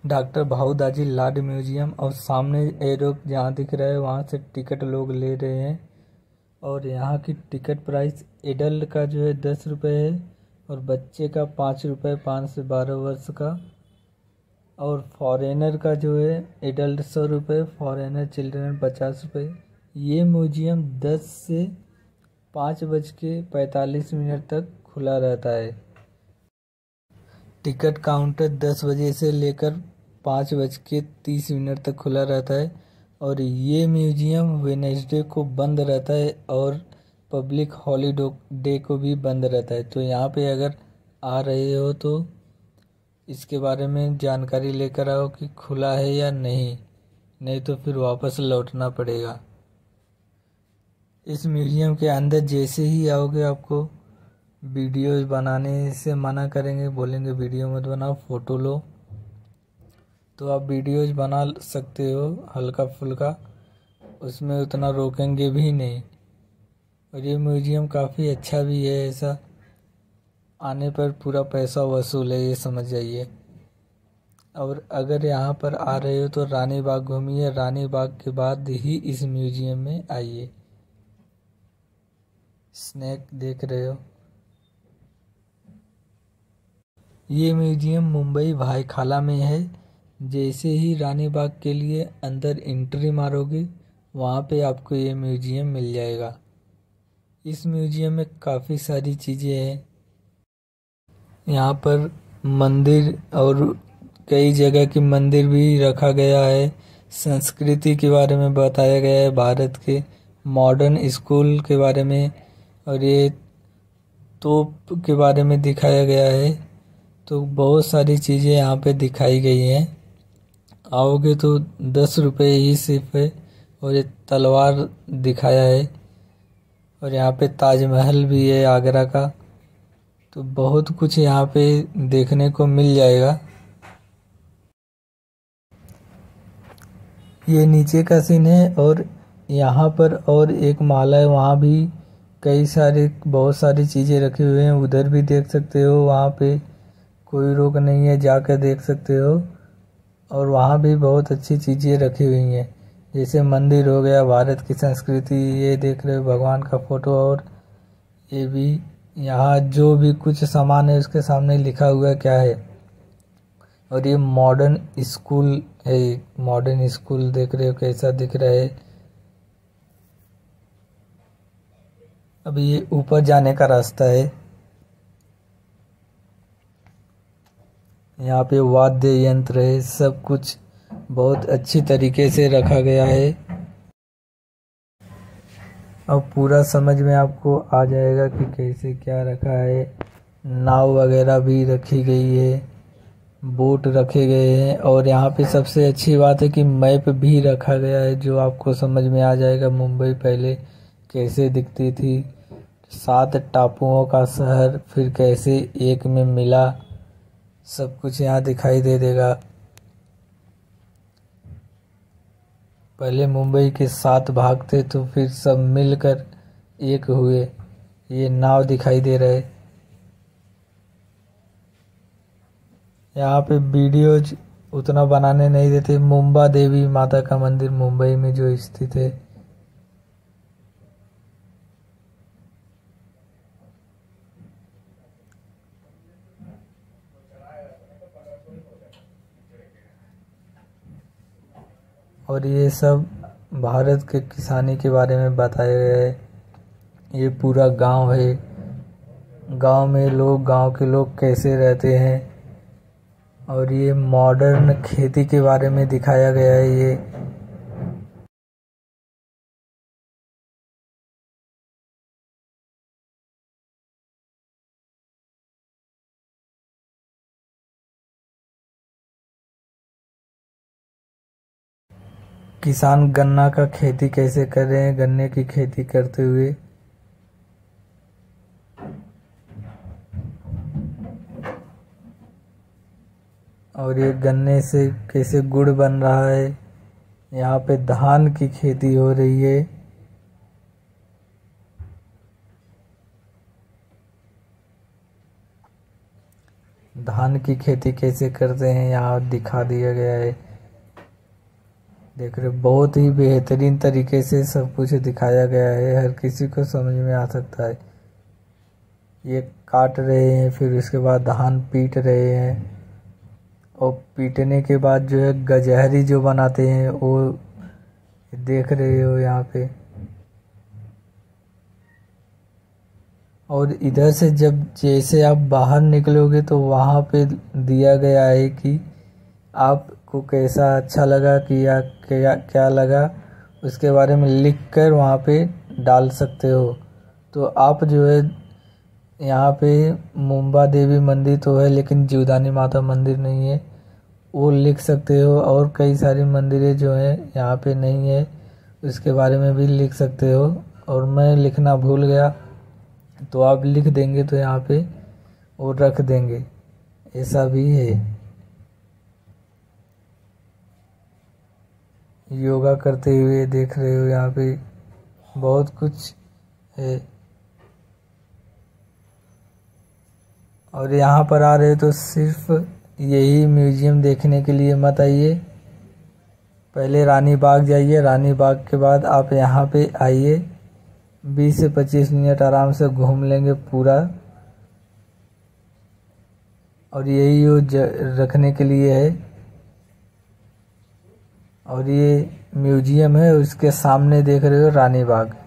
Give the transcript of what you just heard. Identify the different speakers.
Speaker 1: Doctor Bhau Daji Lad museum और सामने arrow जहाँ दिख रहा है वहाँ से टिकट लोग ले रहे हैं। और यहाँ की टिकट प्राइस एडल्ट का जो है 10 रुपये है और बच्चे का 5 रुपये 5 से 12 वर्ष का। और फॉरेनर का जो है एडल्ट 100 रुपये, फॉरेनर चिल्ड्रन 50 रुपये। ये म्यूजियम 10 से 5:45 तक खुला रहता है। टिकट काउंटर 10 बजे से लेकर 5:30 तक खुला रहता है। और ये म्यूजियम वेडनेसडे को बंद रहता है और पब्लिक हॉलीडे को भी बंद रहता है। तो यहाँ पे अगर आ रहे हो तो इसके बारे में जानकारी लेकर आओ कि खुला है या नहीं तो फिर वापस लौटना पड़ेगा। इस म्यूजियम के अंदर जैसे ही आओगे आपको वीडियोस बनाने से मना करेंगे, बोलेंगे वीडियो मत बनाओ, फ़ोटो लो। तो आप वीडियोस बना सकते हो हल्का फुल्का, उसमें उतना रोकेंगे भी नहीं। और ये म्यूजियम काफ़ी अच्छा भी है, ऐसा आने पर पूरा पैसा वसूल है, ये समझ जाइए। और अगर यहाँ पर आ रहे हो तो रानी बाग घूमिए, रानी बाग के बाद ही इस म्यूजियम में आइए। स्नैक देख रहे हो, ये म्यूजियम मुंबई भाईखाला में है। जैसे ही रानी बाग के लिए अंदर एंट्री मारोगे वहाँ पे आपको ये म्यूजियम मिल जाएगा। इस म्यूजियम में काफ़ी सारी चीज़ें हैं। यहाँ पर मंदिर और कई जगह की मंदिर भी रखा गया है। संस्कृति के बारे में बताया गया है, भारत के मॉडर्न स्कूल के बारे में, और ये तोप के बारे में दिखाया गया है। तो बहुत सारी चीज़ें यहाँ पे दिखाई गई हैं। आओगे तो 10 रुपये ही सिर्फ है। और ये तलवार दिखाया है और यहाँ पे ताजमहल भी है आगरा का। तो बहुत कुछ यहाँ पे देखने को मिल जाएगा। ये नीचे का सीन है और यहाँ पर और एक माला है, वहाँ भी बहुत सारी चीज़ें रखी हुई हैं। उधर भी देख सकते हो, वहाँ पे कोई रोक नहीं है, जाकर देख सकते हो। और वहाँ भी बहुत अच्छी चीज़ें रखी हुई हैं, जैसे मंदिर हो गया, भारत की संस्कृति, ये देख रहे हो भगवान का फोटो। और ये भी यहाँ जो भी कुछ सामान है उसके सामने लिखा हुआ है क्या है। और ये मॉडर्न स्कूल है, मॉडर्न स्कूल देख रहे हो कैसा दिख रहा है। अब ये ऊपर जाने का रास्ता है। यहाँ पे वाद्य यंत्र है, सब कुछ बहुत अच्छी तरीके से रखा गया है। अब पूरा समझ में आपको आ जाएगा कि कैसे क्या रखा है। नाव वगैरह भी रखी गई है, बोट रखे गए हैं। और यहाँ पे सबसे अच्छी बात है कि मैप भी रखा गया है, जो आपको समझ में आ जाएगा मुंबई पहले कैसे दिखती थी, 7 टापुओं का शहर फिर कैसे एक में मिला, सब कुछ यहाँ दिखाई दे देगा। पहले मुंबई के 7 भाग थे तो फिर सब मिलकर एक हुए। ये नाव दिखाई दे रहा है। यहाँ पे वीडियोज उतना बनाने नहीं देते। मुंबा देवी माता का मंदिर मुंबई में जो स्थित है। और ये सब भारत के किसानी के बारे में बताया गया है। ये पूरा गांव है, गांव में गांव के लोग कैसे रहते हैं। और ये मॉडर्न खेती के बारे में दिखाया गया है। ये किसान गन्ना का खेती कैसे कर रहे हैं, गन्ने की खेती करते हुए। और ये गन्ने से कैसे गुड़ बन रहा है। यहाँ पे धान की खेती हो रही है। धान की खेती कैसे करते हैं यहाँ दिखा दिया गया है। देख रहे बहुत ही बेहतरीन तरीके से सब कुछ दिखाया गया है, हर किसी को समझ में आ सकता है। ये काट रहे हैं, फिर उसके बाद धान पीट रहे हैं, और पीटने के बाद जो है गजहरी जो बनाते हैं वो देख रहे हो यहाँ पे। और इधर से जब जैसे आप बाहर निकलोगे तो वहाँ पे दिया गया है कि आपको कैसा अच्छा लगा कि या क्या लगा, उसके बारे में लिख कर वहाँ पे डाल सकते हो। तो आप जो है यहाँ पे मुंबा देवी मंदिर तो है लेकिन जीवदानी माता मंदिर नहीं है, वो लिख सकते हो। और कई सारी मंदिरें जो हैं यहाँ पे नहीं है, उसके बारे में भी लिख सकते हो। और मैं लिखना भूल गया तो आप लिख देंगे तो यहाँ पे वो रख देंगे, ऐसा भी है। योगा करते हुए देख रहे हो यहाँ पे बहुत कुछ है। और यहाँ पर आ रहे हो तो सिर्फ यही म्यूजियम देखने के लिए मत आइए, पहले रानी बाग जाइए, रानी बाग के बाद आप यहाँ पे आइए। 20 से 25 मिनट आराम से घूम लेंगे पूरा। और यही वो रखने के लिए है। और ये म्यूजियम है, उसके सामने देख रहे हो रानी बाग।